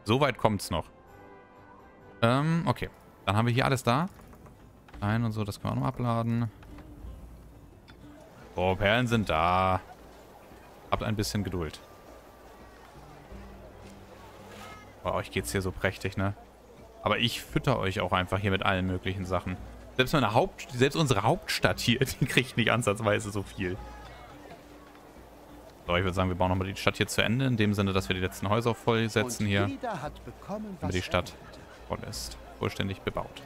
So weit kommt es noch. Okay. Dann haben wir hier alles da. Ein und so, das können wir auch noch abladen. Oh, Perlen sind da. Habt ein bisschen Geduld. Bei euch geht's hier so prächtig, ne? Aber ich fütter euch auch einfach hier mit allen möglichen Sachen. Selbst unsere Hauptstadt hier, die kriegt nicht ansatzweise so viel. So, ich würde sagen, wir bauen nochmal die Stadt hier zu Ende. In dem Sinne, dass wir die letzten Häuser vollsetzen hier. Damit die Stadt voll ist. Vollständig bebaut.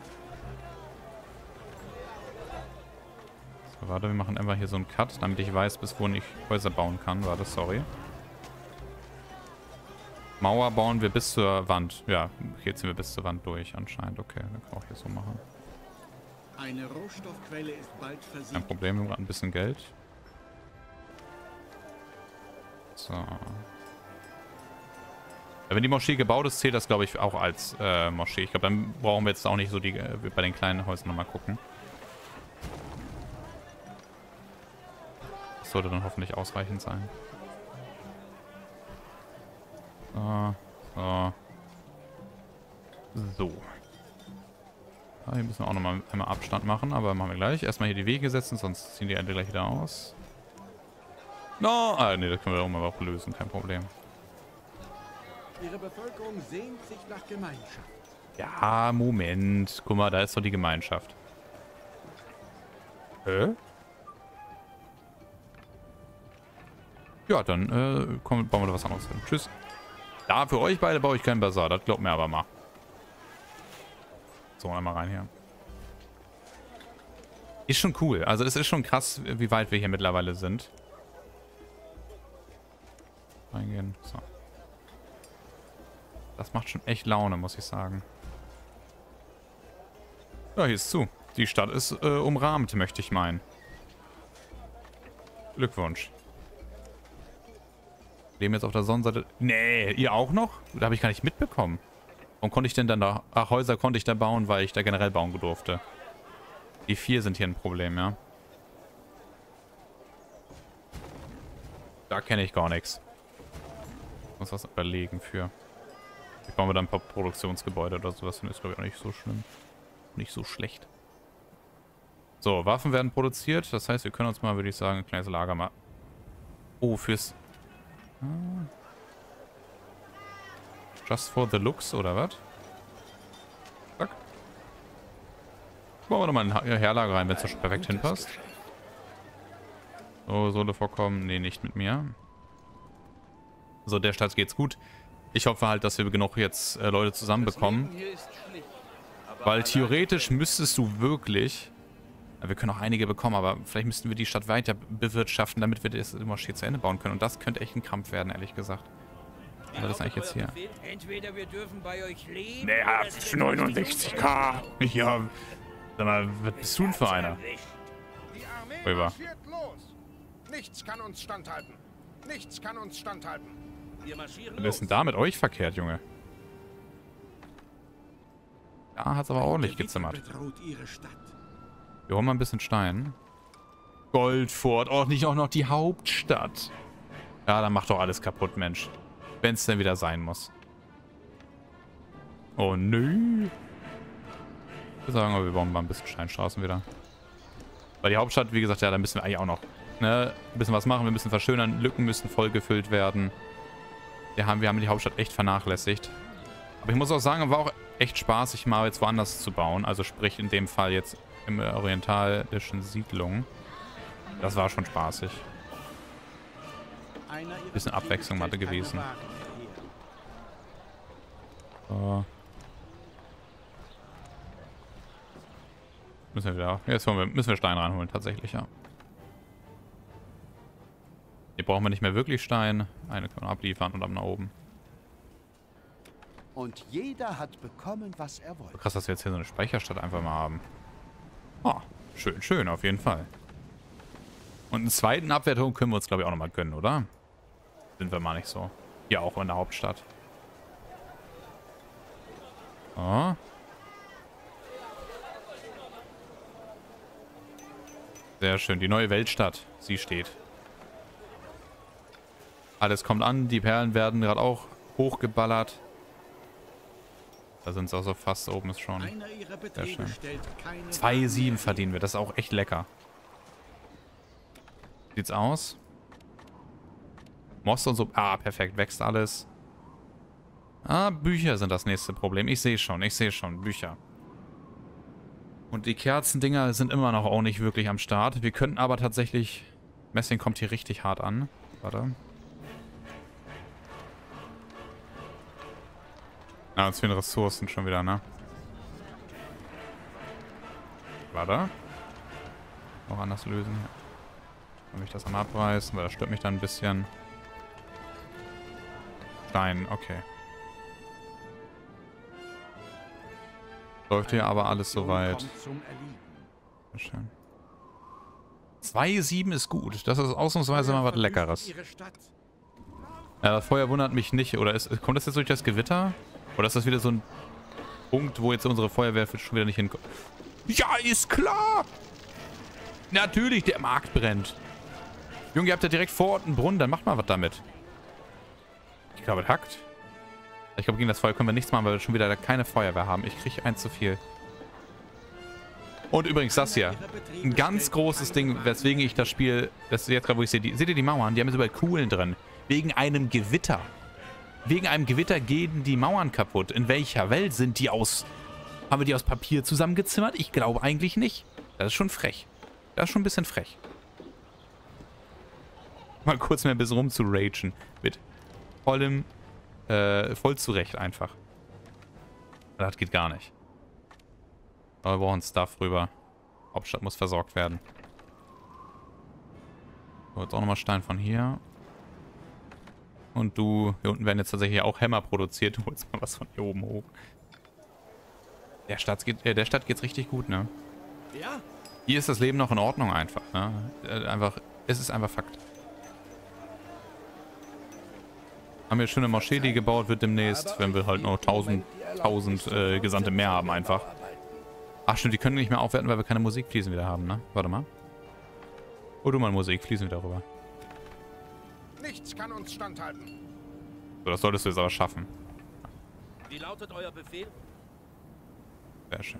So, warte, wir machen einfach hier so einen Cut, damit ich weiß, bis wohin ich Häuser bauen kann. Warte, sorry. Mauer bauen wir bis zur Wand. Ja, hier ziehen wir bis zur Wand durch anscheinend. Okay, dann kann ich auch hier so machen. Eine Rohstoffquelle ist bald versiegt. Kein Problem, wir haben gerade ein bisschen Geld. So. Ja, wenn die Moschee gebaut ist, zählt das, glaube ich, auch als Moschee. Ich glaube, dann brauchen wir jetzt auch nicht so die bei den kleinen Häusern nochmal gucken. Das sollte dann hoffentlich ausreichend sein. So. Ja, hier müssen wir auch nochmal einmal Abstand machen, aber machen wir gleich. Erstmal hier die Wege setzen, sonst ziehen die Ende gleich wieder aus. No! Ah, ne, das können wir auch mal auch lösen, kein Problem. Ihre Bevölkerung sehnt sich nach Gemeinschaft. Ja, Moment. Guck mal, da ist doch die Gemeinschaft. Hä? Ja, dann bauen wir da was anderes hin. Tschüss. Ja, für euch beide baue ich keinen Bazar. Das glaubt mir aber mal. So, einmal rein hier. Ist schon cool. Also es ist schon krass, wie weit wir hier mittlerweile sind. Reingehen. So. Das macht schon echt Laune, muss ich sagen. Ja, hier ist zu. Die Stadt ist umrahmt, möchte ich meinen. Glückwunsch. Leben jetzt auf der Sonnenseite. Nee, ihr auch noch? Da habe ich gar nicht mitbekommen. Warum konnte ich denn dann da... Ach, Häuser konnte ich da bauen, weil ich da generell bauen durfte. Die 4 sind hier ein Problem, ja. Da kenne ich gar nichts. Muss was überlegen für. Ich baue mir dann ein paar Produktionsgebäude oder sowas. Das ist, glaube ich, auch nicht so schlimm. Nicht so schlecht. So, Waffen werden produziert. Das heißt, wir können uns mal, würde ich sagen, ein kleines Lager machen. Oh, fürs... Just for the looks, oder was? Zack. Bauen wir nochmal ein Herlager rein, wenn es da schon perfekt hinpasst. So, Sohle vorkommen. Nee, nicht mit mir. So, der Stadt geht's gut. Ich hoffe halt, dass wir genug jetzt Leute zusammenbekommen. Weil theoretisch müsstest du wirklich... Ja, wir können auch einige bekommen, aber vielleicht müssten wir die Stadt weiter bewirtschaften, damit wir das Moschee zu Ende bauen können. Und das könnte echt ein Krampf werden, ehrlich gesagt. Aber das ist eigentlich jetzt hier. Entweder wir dürfen bei euch leben. Naja, 69k. Ja. Sag mal, was bist du denn für einer? Die Armee Rüber. marschiert los. Nichts kann uns standhalten. Nichts kann uns standhalten. Wir marschieren Was ist denn da mit euch verkehrt, Junge? Da hat's aber ordentlich gezimmert. Bedroht ihre Stadt. Wir holen mal ein bisschen Stein. Goldfort. Oh, nicht auch noch die Hauptstadt. Ja, dann macht doch alles kaputt, Mensch. Wenn es denn wieder sein muss. Oh, nö. Ich würde sagen, wir bauen mal ein bisschen Steinstraßen wieder. Weil die Hauptstadt, wie gesagt, ja, da müssen wir eigentlich auch noch ein bisschen was machen. Wir müssen verschönern. Lücken müssen vollgefüllt werden. Wir haben die Hauptstadt echt vernachlässigt. Aber ich muss auch sagen, war auch echt spaßig, mal jetzt woanders zu bauen. Also sprich in dem Fall jetzt im orientalischen Siedlung. Das war schon spaßig. Bisschen Abwechslung hatte gewesen. So. Müssen wir wieder... Jetzt müssen wir Stein reinholen, tatsächlich, ja. Hier brauchen wir nicht mehr wirklich Stein. Eine können wir abliefern und ab nach oben. Und jeder hat bekommen, was er wollte. Krass, dass wir jetzt hier so eine Speicherstadt einfach mal haben. Oh, schön, schön, auf jeden Fall. Und einen zweiten Abwehrturm können wir uns, glaube ich, auch nochmal gönnen, oder? Sind wir mal nicht so. Hier auch in der Hauptstadt. So. Sehr schön, die neue Weltstadt. Sie steht. Alles kommt an, die Perlen werden gerade auch hochgeballert. Da sind sie auch so fast oben ist schon. Einer ihrer Sehr Betriebe schön. stellt keine 2,7 verdienen wir. Das ist auch echt lecker. Sieht's aus? Most und so. Ah, perfekt. Wächst alles. Ah, Bücher sind das nächste Problem. Ich sehe schon. Bücher. Und die Kerzendinger sind immer noch auch nicht wirklich am Start. Wir könnten aber tatsächlich... Messing kommt hier richtig hart an. Warte. Ah, uns fehlen Ressourcen schon wieder, ne? Warte. Auch anders lösen. Kann ich das einmal abreißen, weil das stört mich dann ein bisschen. Stein, okay. Läuft hier aber alles soweit. Sehr schön. 2,7 ist gut. Das ist ausnahmsweise mal was Leckeres. Das Feuer wundert mich nicht. Oder kommt das jetzt durch das Gewitter? Oder ist das wieder so ein Punkt, wo jetzt unsere Feuerwehr schon wieder nicht hinkommt? Ja, ist klar! Natürlich, der Markt brennt. Junge, ihr habt ja direkt vor Ort einen Brunnen, dann macht mal was damit. Ich glaube, es hackt. Ich glaube, gegen das Feuer können wir nichts machen, weil wir schon wieder keine Feuerwehr haben. Ich kriege eins zu viel. Und übrigens das hier. Ein ganz großes Ding, weswegen ich das Spiel... Das ist jetzt gerade, wo ich sehe. Seht ihr die Mauern? Die haben jetzt überall Kugeln drin. Wegen einem Gewitter. Wegen einem Gewitter gehen die Mauern kaputt. In welcher Welt sind die aus... Haben wir die aus Papier zusammengezimmert? Ich glaube eigentlich nicht. Das ist schon frech. Das ist schon ein bisschen frech. Mal kurz mehr ein bisschen rum zu ragen. Mit vollem... voll zurecht einfach. Das geht gar nicht. Aber wir brauchen Stuff rüber. Hauptstadt muss versorgt werden. So, jetzt auch nochmal Stein von hier. Und du, hier unten werden jetzt tatsächlich auch Hämmer produziert. Du holst mal was von hier oben hoch. Der Stadt geht's richtig gut, ne? Ja? Hier ist das Leben noch in Ordnung einfach, ne? Es ist einfach Fakt. Haben wir eine schöne Moschee, die gebaut wird demnächst, wenn wir halt noch 1000 Gesandte mehr haben einfach. Ach stimmt, die können nicht mehr aufwerten, weil wir keine Musikfliesen wieder haben, ne? Warte mal. Oh, du mal Musikfliesen wieder rüber. Nichts kann uns standhalten. So, das solltest du jetzt aber schaffen. Wie lautet euer Befehl? Sehr schön.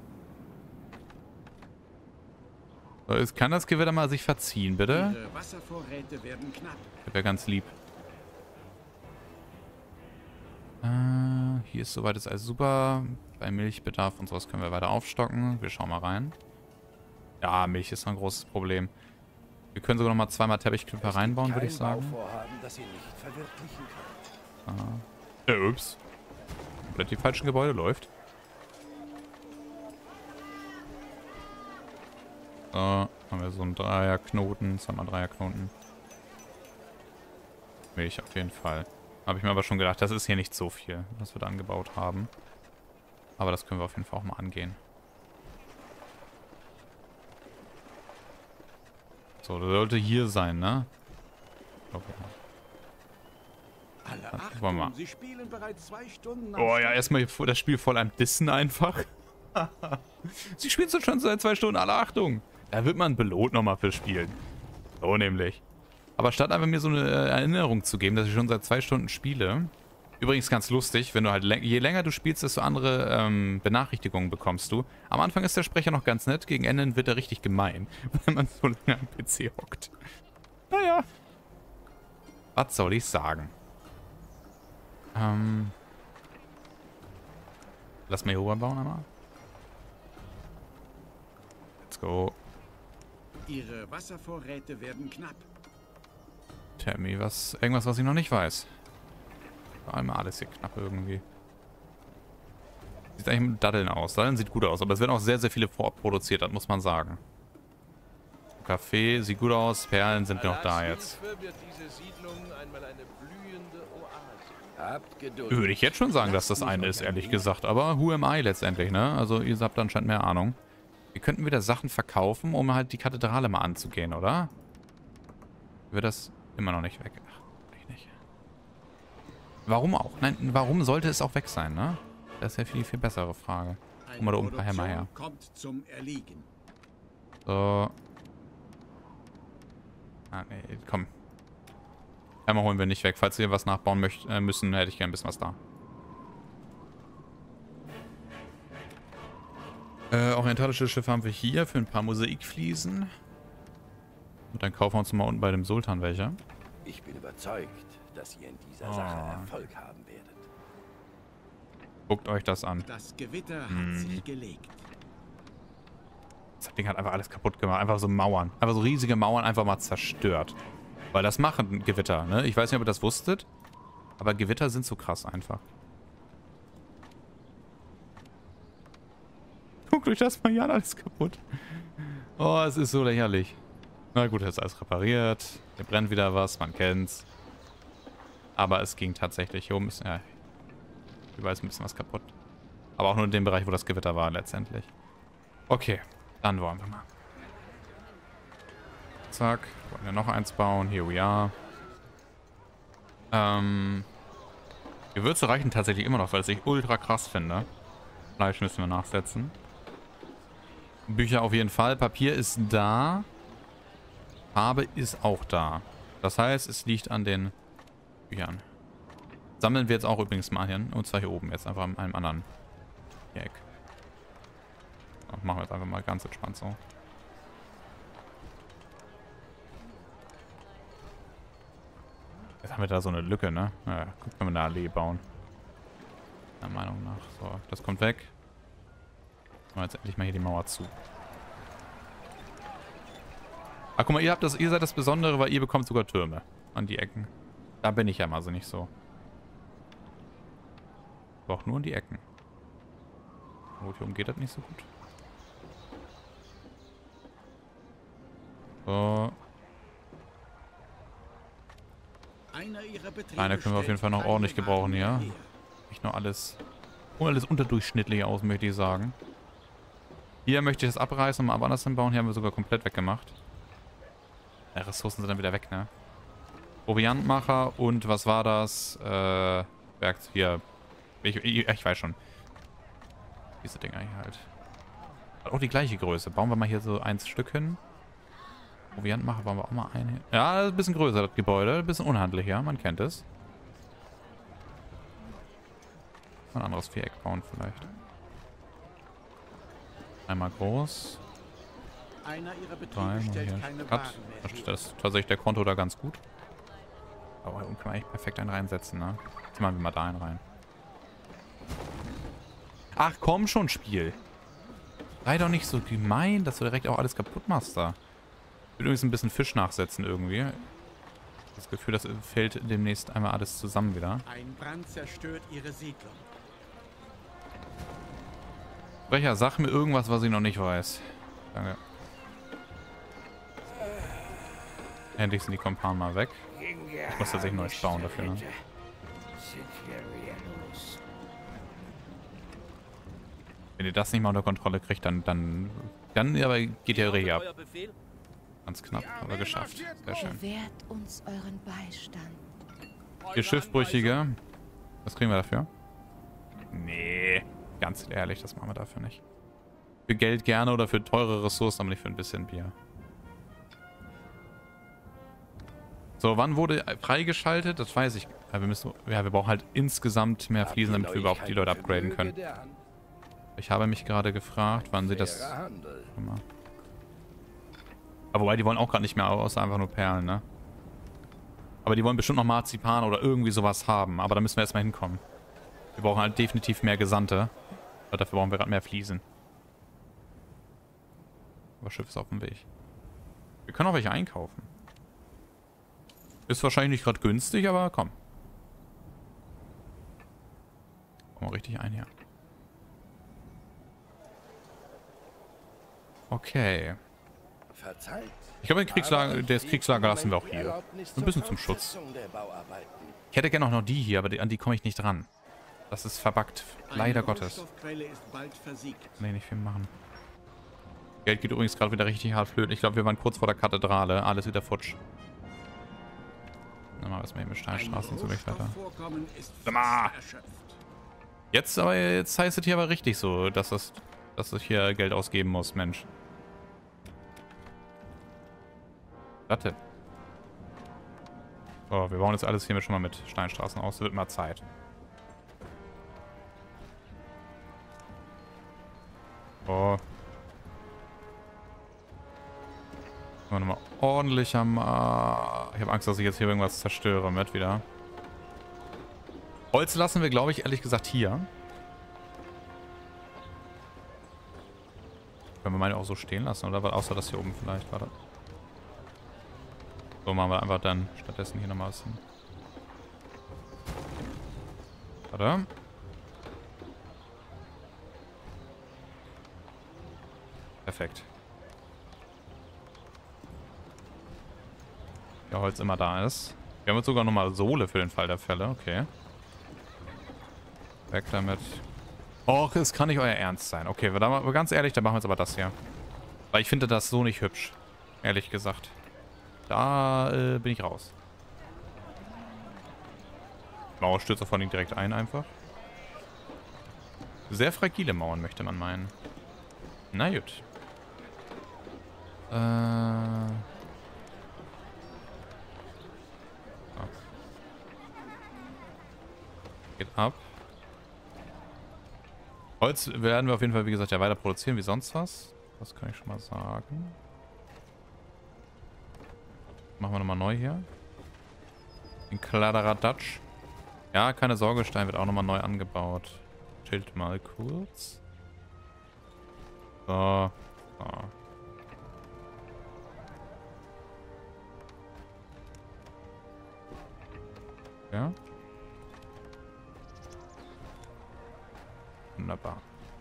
So, jetzt kann das Gewitter mal sich verziehen, bitte? Ihre Wasservorräte werden knapp. Das wäre ganz lieb. Hier ist soweit ist alles super. Bei Milchbedarf und sowas können wir weiter aufstocken. Wir schauen mal rein. Ja, Milch ist noch ein großes Problem. Wir können sogar noch mal zweimal Teppichklipper reinbauen, würde ich sagen. Ups. Komplett die falschen Gebäude läuft. So, haben wir so einen Dreierknoten, zweimal Dreierknoten. Milch auf jeden Fall. Habe ich mir aber schon gedacht, das ist hier nicht so viel, was wir da angebaut haben. Aber das können wir auf jeden Fall auch mal angehen. So, das sollte hier sein, ne? Okay. Alle Dann wollen wir mal. Sie spielen bereits 2 Stunden. Oh ja, erstmal das Spiel voll am Dissen einfach. Sie spielen schon seit 2 Stunden, alle Achtung. Da wird man belohnt nochmal fürs Spielen. So nämlich. Aber statt einfach mir so eine Erinnerung zu geben, dass ich schon seit 2 Stunden spiele. Übrigens ganz lustig, wenn du halt je länger du spielst, desto andere Benachrichtigungen bekommst du. Am Anfang ist der Sprecher noch ganz nett, gegen Ende wird er richtig gemein, wenn man so lange am PC hockt. Naja. Was soll ich sagen? Lass mal hier rüberbauen einmal. Let's go. Ihre Wasservorräte werden knapp. Tell me, irgendwas, was ich noch nicht weiß. Einmal alles hier knapp irgendwie. Sieht eigentlich mit Datteln aus. Datteln sieht gut aus, aber es werden auch sehr, sehr viele vorproduziert, das muss man sagen. Kaffee sieht gut aus, Perlen sind noch da jetzt. Würde ich jetzt schon sagen, dass das eine ist, ehrlich gesagt. Aber who am I letztendlich, ne? Also ihr habt anscheinend mehr Ahnung. Wir könnten wieder Sachen verkaufen, um halt die Kathedrale mal anzugehen, oder? Wird das immer noch nicht weg? Ach, ich nicht. Warum auch? Nein, warum sollte es auch weg sein, ne? Das ist ja viel, viel bessere Frage. Guck mal da oben ein paar Hämmer her. Kommt zum Erliegen. So. Ah, nee, komm. Hämmer holen wir nicht weg. Falls wir was nachbauen müssen, hätte ich gerne ein bisschen was da. Orientalische Schiffe haben wir hier für ein paar Mosaikfliesen. Und dann kaufen wir uns mal unten bei dem Sultan welche. Ich bin überzeugt, dass ihr in dieser Sache Erfolg haben werdet. Guckt euch das an. Das Gewitter hat sich gelegt. Das Ding hat einfach alles kaputt gemacht. Einfach so Mauern. Einfach so riesige Mauern einfach mal zerstört. Weil das machen Gewitter, ne? Ich weiß nicht, ob ihr das wusstet. Aber Gewitter sind so krass einfach. Guckt euch das mal hier an, alles kaputt. Oh, es ist so lächerlich. Na gut, jetzt ist alles repariert. Hier brennt wieder was, man kennt's. Aber es ging tatsächlich. Hier oben ist, ja, überall ist ein bisschen was kaputt. Aber auch nur in dem Bereich, wo das Gewitter war letztendlich. Okay, dann wollen wir mal. Zack, wollen wir noch eins bauen. Here we are. Gewürze reichen tatsächlich immer noch, weil ich ultra krass finde. Fleisch müssen wir nachsetzen. Bücher auf jeden Fall. Papier ist da. Farbe ist auch da. Das heißt, es liegt an den Büchern. Sammeln wir jetzt auch übrigens mal hin. Und zwar hier oben jetzt einfach in einem anderen Eck. So, machen wir jetzt einfach mal ganz entspannt so. Jetzt haben wir da so eine Lücke, ne? Naja, guck, wenn wir eine Allee bauen. Meiner Meinung nach. So, das kommt weg. Machen wir jetzt endlich mal hier die Mauer zu. Ah, guck mal, ihr seid das Besondere, weil ihr bekommt sogar Türme an die Ecken. Da bin ich ja mal so nicht so. Aber auch nur an die Ecken. Gut, hier oben geht das nicht so gut. So. Kleine können wir auf jeden Fall noch ordentlich gebrauchen hier. Nicht nur alles unterdurchschnittlich aus, möchte ich sagen. Hier möchte ich das abreißen und mal anders hinbauen. Hier haben wir sogar komplett weggemacht. Ja, Ressourcen sind dann wieder weg, ne? Proviantmacher und was war das? Werkzeug hier. Ich weiß schon. Diese Dinger hier halt. Hat auch die gleiche Größe. Bauen wir mal hier so 1 Stück hin. Proviantmacher bauen wir auch mal ein hin. Ja, ein bisschen größer das Gebäude. Ein bisschen unhandlicher, man kennt es. Ein anderes Viereck bauen vielleicht. Einmal groß. Einer ihrer Betriebe stellt keine Waren mehr. Das ist tatsächlich der Konto da ganz gut. Aber hier kann man echt perfekt einen reinsetzen, ne? Jetzt machen wir mal da einen rein. Ach komm schon, Spiel. Sei doch nicht so gemein, dass du direkt auch alles kaputt machst da. Ich will übrigens ein bisschen Fisch nachsetzen irgendwie. Das Gefühl, das fällt demnächst einmal alles zusammen wieder. Ein Brand zerstört ihre Siedlung. Sprecher, sag mir irgendwas, was ich noch nicht weiß. Danke. Endlich sind die Kompanen mal weg. Ich muss tatsächlich neues bauen dafür, ne? Wenn ihr das nicht mal unter Kontrolle kriegt, dann aber geht ihr richtig ab. Ganz knapp, aber geschafft. Sehr schön. Gewährt uns euren Beistand. Ihr Schiffbrüchige. Was kriegen wir dafür? Nee, ganz ehrlich, das machen wir dafür nicht. Für Geld gerne oder für teure Ressourcen, aber nicht für ein bisschen Bier. So, wann wurde freigeschaltet? Das weiß ich. Ja, wir brauchen halt insgesamt mehr Fliesen, damit wir überhaupt die Leute upgraden können. Ich habe mich gerade gefragt, wann sie das... Aber wobei, die wollen auch gerade nicht mehr, außer einfach nur Perlen, ne? Aber die wollen bestimmt noch Marzipan oder irgendwie sowas haben. Aber da müssen wir erstmal hinkommen. Wir brauchen halt definitiv mehr Gesandte. Aber dafür brauchen wir gerade mehr Fliesen. Aber Schiff ist auf dem Weg. Wir können auch welche einkaufen. Ist wahrscheinlich nicht gerade günstig, aber komm. Komm mal richtig ein hier. Okay. Ich glaube, das Kriegslager lassen wir auch hier. Ein bisschen zum Schutz. Ich hätte gerne auch noch die hier, aber an die komme ich nicht ran. Das ist verbuggt. Leider Gottes. Nee, nicht viel machen. Geld geht übrigens gerade wieder richtig hart flöten. Ich glaube, wir waren kurz vor der Kathedrale. Alles wieder futsch. Dann machen wir erstmal hier mit Steinstraßen und so weiter. Jetzt heißt es hier aber richtig so, dass ich hier Geld ausgeben muss, Mensch. Warte. So, wir bauen jetzt alles hiermit schon mal mit Steinstraßen aus. Es wird mal Zeit. Oh. Nochmal ordentlich am... ich habe Angst, dass ich jetzt hier irgendwas zerstöre mit wieder. Holz lassen wir, glaube ich, ehrlich gesagt hier. Können wir meine auch so stehen lassen, oder? Außer das hier oben vielleicht, warte. So machen wir einfach dann stattdessen hier nochmal was hin. Warte. Perfekt. Ja, Holz immer da ist. Wir haben jetzt sogar nochmal Sohle für den Fall der Fälle. Okay. Weg damit. Och, es kann nicht euer Ernst sein. Okay, ganz ehrlich, dann machen wir jetzt aber das hier. Weil ich finde das so nicht hübsch. Ehrlich gesagt. Da bin ich raus. Mauer stürzt vor allem direkt ein einfach. Sehr fragile Mauern, möchte man meinen. Na gut. Geht ab. Holz werden wir auf jeden Fall, wie gesagt, ja weiter produzieren wie sonst was. Das kann ich schon mal sagen. Machen wir nochmal neu hier. Den Kladderadatsch. Ja, keine Sorge, Stein wird auch nochmal neu angebaut. Chillt mal kurz. So. So. Ja. Wunderbar.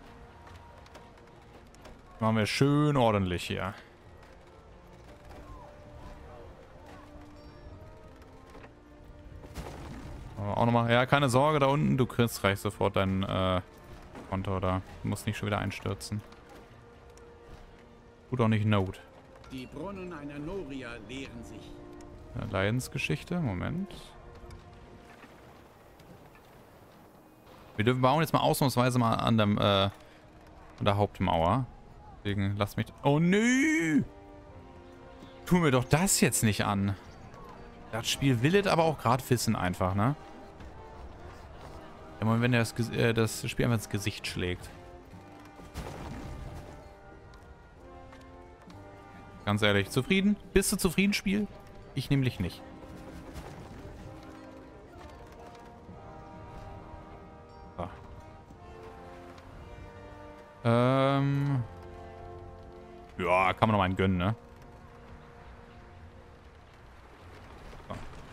Machen wir schön ordentlich hier. Aber auch nochmal. Ja, keine Sorge da unten. Du kriegst gleich sofort dein Konto da. Du musst nicht schon wieder einstürzen. Tut auch nicht Not. Die Brunnen einer Noria leeren sich. Leidensgeschichte. Moment. Wir bauen jetzt mal ausnahmsweise mal an der Hauptmauer. Deswegen lass mich... Oh nö! Tu mir doch das jetzt nicht an. Das Spiel will es aber auch gerade wissen einfach, ne? Ja, wenn das Spiel einfach ins Gesicht schlägt. Ganz ehrlich, zufrieden? Bist du zufrieden, Spiel? Ich nämlich nicht. So. Ja, kann man noch mal einen gönnen, ne? So.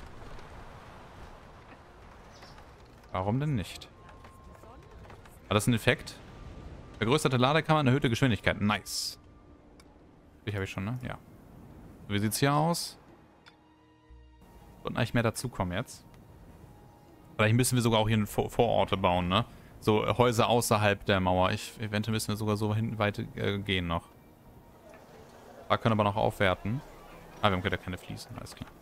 Warum denn nicht? War das ein Effekt? Vergrößerte Ladekammer, erhöhte Geschwindigkeit. Nice. Die habe ich schon, ne? Ja. Wie sieht's hier aus? Sollten eigentlich mehr dazukommen jetzt. Vielleicht müssen wir sogar auch hier Vororte bauen, ne? So Häuser außerhalb der Mauer. Eventuell müssen wir sogar so hinten weit gehen noch. Wir können aber noch aufwerten. Ah, wir haben ja keine Fliesen. Alles klar.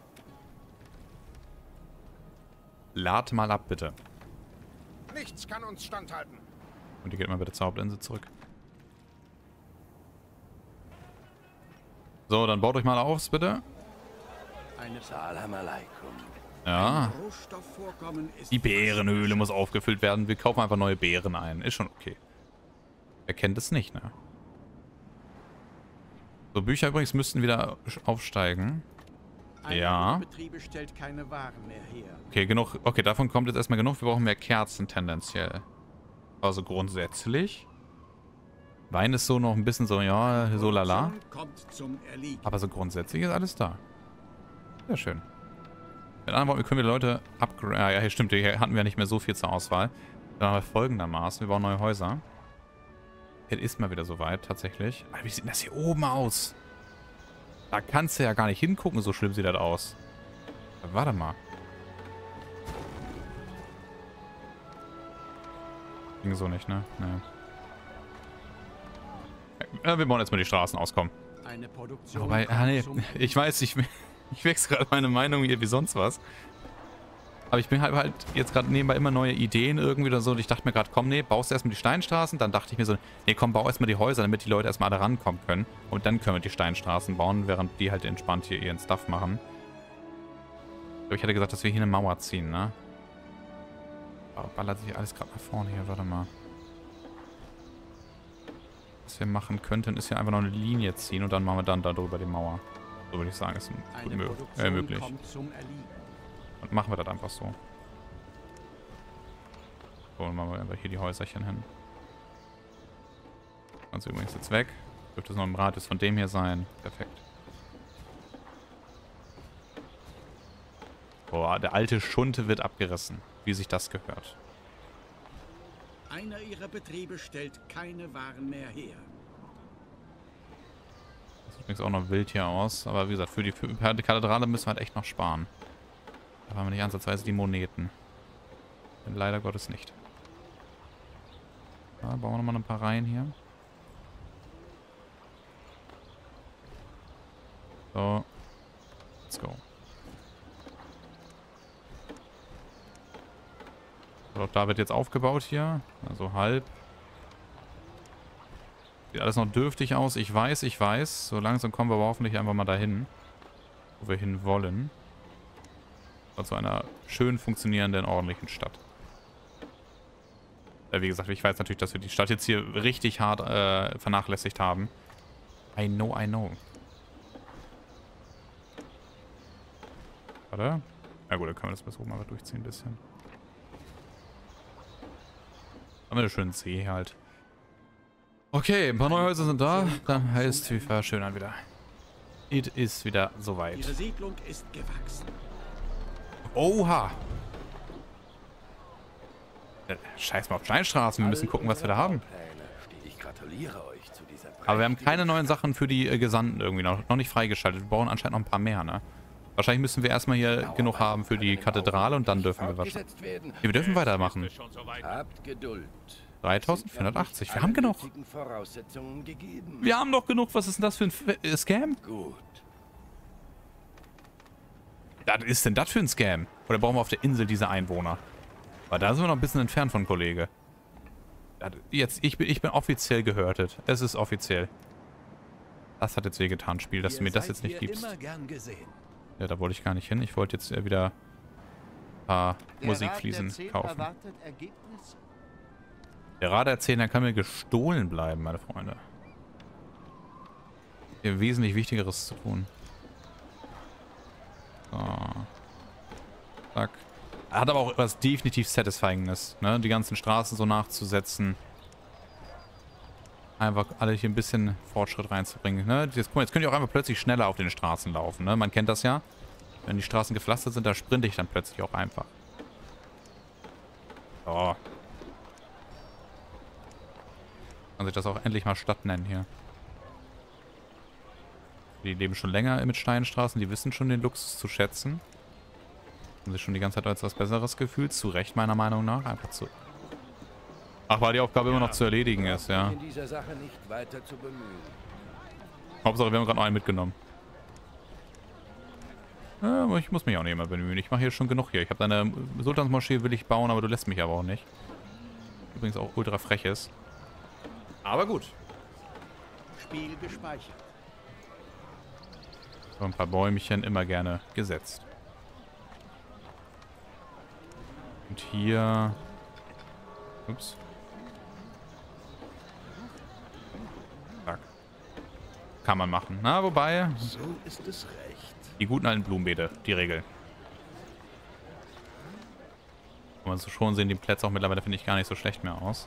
Lad mal ab, bitte. Nichts kann uns standhalten. Und die geht mal bitte zur Hauptinsel zurück. So, dann baut euch mal auf, bitte. Salam alaikum. Ja. Rohstoffvorkommen ist Die Bärenhöhle muss aufgefüllt werden. Wir kaufen einfach neue Beeren ein. Ist schon okay. Wer kennt es nicht, ne? So, Bücher übrigens müssten wieder aufsteigen. Ja. Betriebe stellt keine Waren mehr her. Okay, genug. Okay, davon kommt jetzt erstmal genug. Wir brauchen mehr Kerzen tendenziell. Also grundsätzlich. Wein ist so noch ein bisschen so, ja, so lala. Kommt zum Erliegen. Aber so grundsätzlich ist alles da. Sehr schön. Mit anderen Worten, können wir Leute upgraden. Ja, hier stimmt, hier hatten wir nicht mehr so viel zur Auswahl. Dann haben wir folgendermaßen. Wir bauen neue Häuser. Jetzt ist mal wieder soweit, tatsächlich. Aber wie sieht das hier oben aus? Da kannst du ja gar nicht hingucken, so schlimm sieht das aus. Warte mal. Ging so nicht, ne? Nee. Ja, wir bauen jetzt mal die Straßen aus, komm. Eine Produktion. Wobei, nee, ich weiß, ich wechsle gerade meine Meinung hier wie sonst was. Aber ich bin halt jetzt gerade nebenbei immer neue Ideen irgendwie oder so. Und ich dachte mir gerade, komm, nee, baust du erstmal die Steinstraßen. Dann dachte ich mir so, nee, komm, bau erstmal die Häuser, damit die Leute erstmal alle rankommen können. Und dann können wir die Steinstraßen bauen, während die halt entspannt hier ihren Stuff machen. Ich glaube, ich hatte gesagt, dass wir hier eine Mauer ziehen, ne? Aber ballert sich alles gerade nach vorne hier, warte mal. Was wir machen könnten, ist ja einfach noch eine Linie ziehen und dann machen wir dann darüber die Mauer. So würde ich sagen, ist gut möglich. Kommt zum Erliegen. Und machen wir das einfach so. So, dann machen wir einfach hier die Häuserchen hin. Ganz übrigens jetzt weg. Dürfte es noch im Radius von dem hier sein. Perfekt. Boah, der alte Schunte wird abgerissen. Wie sich das gehört. Einer ihrer Betriebe stellt keine Waren mehr her. Das sieht übrigens auch noch wild hier aus. Aber wie gesagt, für die Kathedrale müssen wir halt echt noch sparen. Da haben wir nicht ansatzweise die Moneten. Leider Gottes nicht. Da bauen wir nochmal ein paar Reihen hier. So. Let's go. Auch da wird jetzt aufgebaut hier. Also halb. Sieht alles noch dürftig aus. Ich weiß. So langsam kommen wir aber hoffentlich einfach mal dahin, wo wir hin wollen. Zu einer schön funktionierenden, ordentlichen Stadt. Wie gesagt, ich weiß natürlich, dass wir die Stadt jetzt hier richtig hart vernachlässigt haben. I know. Warte. Ja gut, dann können wir das bis oben mal durchziehen ein bisschen. Haben wir einen schönen See halt. Okay, ein paar neue Häuser sind da. Dann heißt wir verschönern wieder. Es ist wieder soweit. Ihre Siedlung ist gewachsen. Oha! Scheiß mal auf Steinstraßen. Wir müssen gucken, was wir da haben. Ich gratuliere euch zu dieser Aber wir haben keine neuen Sachen für die Gesandten irgendwie noch nicht freigeschaltet. Wir brauchen anscheinend noch ein paar mehr, ne? Wahrscheinlich müssen wir erstmal hier genug haben für die Kathedrale und dann dürfen wir wahrscheinlich... Nee, wir dürfen weitermachen. Habt Geduld. 3480. Wir haben genug. Wir haben doch genug. Was ist denn das für ein Scam? Gut. Was ist denn das für ein Scam? Oder brauchen wir auf der Insel diese Einwohner? Weil da sind wir noch ein bisschen entfernt von, Kollege. Jetzt, ich bin offiziell gehörtet. Es ist offiziell. Das hat jetzt wehgetan, Spiel, dass du mir das jetzt nicht gibst. Ja, da wollte ich gar nicht hin. Ich wollte jetzt wieder ein paar Musikfliesen kaufen. Der Raderzähler kann mir gestohlen bleiben, meine Freunde. Hier wesentlich Wichtigeres zu tun. So. Zack. Hat aber auch etwas definitiv Satisfyinges, ne? Die ganzen Straßen so nachzusetzen. Einfach alle hier ein bisschen Fortschritt reinzubringen, ne? Guck mal, jetzt könnt ihr auch einfach plötzlich schneller auf den Straßen laufen, ne? Man kennt das ja. Wenn die Straßen gepflastert sind, da sprinte ich dann plötzlich auch einfach. So. Kann sich das auch endlich mal Stadt nennen hier. Die leben schon länger mit Steinstraßen, die wissen schon den Luxus zu schätzen. Haben sich schon die ganze Zeit als was Besseres gefühlt. Zu Recht, meiner Meinung nach. Einfach zu... Ach, weil die Aufgabe immer noch zu erledigen ist, ja. In dieser Sache nicht weiter zu bemühen. Hauptsache, wir haben gerade noch einen mitgenommen. Ja, aber ich muss mich auch nicht mehr bemühen. Ich mache hier schon genug hier. Ich habe deine Sultansmoschee will ich bauen, aber du lässt mich aber auch nicht. Übrigens auch ultra frech ist. Aber gut. Spiel gespeichert. So ein paar Bäumchen immer gerne gesetzt. Und hier... Ups. Zack. Kann man machen. Na, wobei... So ist es recht. Die guten alten Blumenbeete, die Regel. Kann man so schon sehen, die Plätze auch mittlerweile finde ich gar nicht so schlecht mehr aus.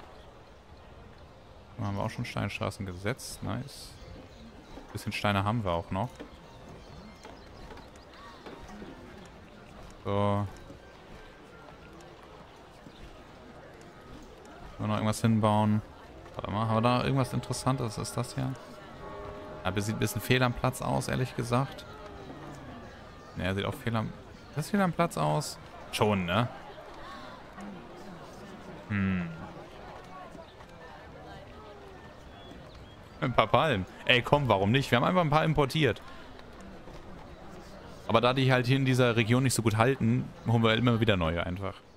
Da haben wir auch schon Steinstraßen gesetzt. Nice. Ein bisschen Steine haben wir auch noch. So. Noch irgendwas hinbauen. Warte mal, haben wir da irgendwas Interessantes? Ist das hier? Aber sieht ein bisschen fehl am Platz aus, ehrlich gesagt. Ne, sieht auch fehl am... Das fehl am Platz aus? Schon, ne? Ein paar Palmen. Ey, komm, warum nicht? Wir haben einfach ein paar importiert. Aber da die halt hier in dieser Region nicht so gut halten, holen wir immer wieder neue einfach.